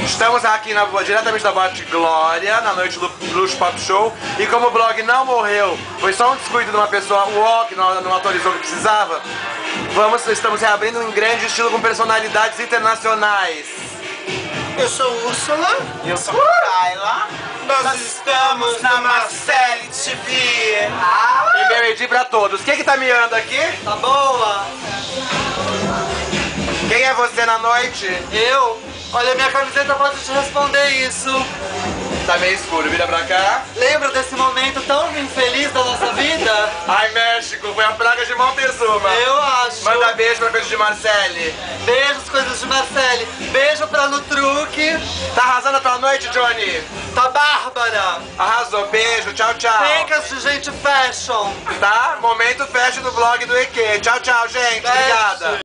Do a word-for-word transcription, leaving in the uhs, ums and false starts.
Estamos aqui na, diretamente da Boate Glória, na noite do Luxo Pop Show. E como o blog não morreu, foi só um descuido de uma pessoa uó, que não, não atualizou o que precisava, vamos, estamos reabrindo em grande estilo com personalidades internacionais. Eu sou Úrsula. E eu sou Kyla. Nós, Nós estamos na Marcele T V. Ah. E meu Edi pra todos. Quem que tá miando aqui? Tá boa? Quem é você na noite? Eu? Olha, minha camiseta pode te responder isso. Tá meio escuro, vira pra cá. Lembra desse momento tão infeliz da nossa vida? Ai, México, foi a praga de Montezuma. Eu acho. Manda beijo pra coisa de Marcele. Beijos, coisas de Marcele. Beijo pra Nutruque. Tá arrasando a tua noite, Johnny? Tá bárbara. Arrasou, beijo, tchau, tchau. Dicas de gente fashion. Tá? Momento fashion do blog do E Q. Tchau, tchau, gente. Beijo. Obrigada.